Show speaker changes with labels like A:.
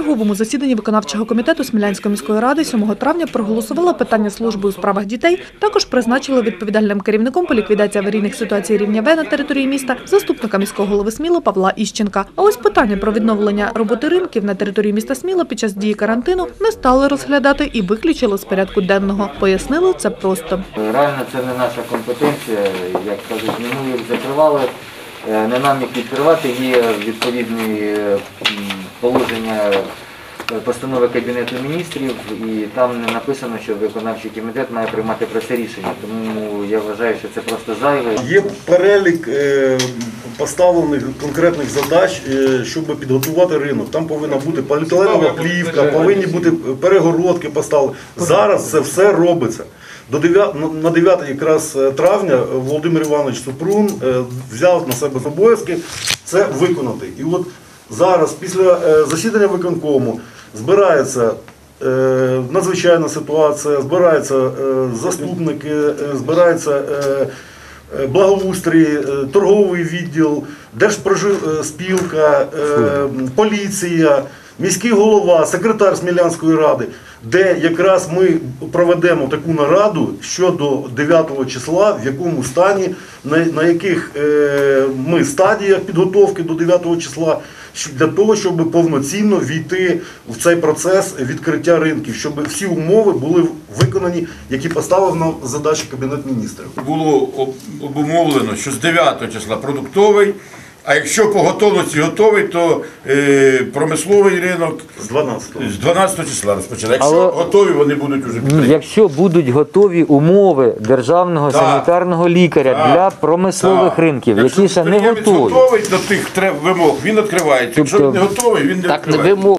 A: черговому засіданні виконавчого комітету Смілянської міської ради 7 травня проголосували питання служби у справах дітей. Також призначили відповідальним керівником по ліквідації аварійних ситуацій рівня В на території міста заступника міського голови Сміли Павла Іщенка. А ось питання про відновлення роботи ринків на території міста Сміла під час дії карантину не стали розглядати і виключили з порядку денного. Пояснили це просто.
B: Реально це не наша компетенція, як кажуть, минулі закривали, не нам їх відкривати, є відповідні положення постанови Кабінету міністрів, і там не написано, що виконавчий комітет має приймати про це рішення. Тому я вважаю, що це просто зайве.
C: Є перелік поставлених конкретних задач, щоб підготувати ринок. Там повинна бути поліетиленова плівка, повинні бути перегородки поставлені. Зараз це все робиться. На 9 якраз травня Володимир Іванович Супрун взяв на себе обов'язки це виконати. І от зараз, після засідання виконкому, збирається надзвичайна ситуація, збираються заступники, збирається благоустрій, торговий відділ, Держспілка, поліція, міський голова, секретар Смілянської ради, де якраз ми проведемо таку нараду щодо 9 числа, в якому стані, на яких ми стадіях підготовки до 9 числа, для того, щоб повноцінно війти в цей процес відкриття ринків, щоб всі умови були виконані, які поставив нам задачі Кабінет міністрів.
D: Було обумовлено, що з 9 числа продуктовий, а якщо по готовності готовий, то промисловий ринок з 12 числа розпочали. Якщо готові, вони будуть вже підтримати.
E: Якщо будуть готові умови державного санітарного лікаря для промислових ринків, які ще не готові.
D: Якщо готовий до тих вимог, він відкривається. Якщо він не готовий, він не відкривається.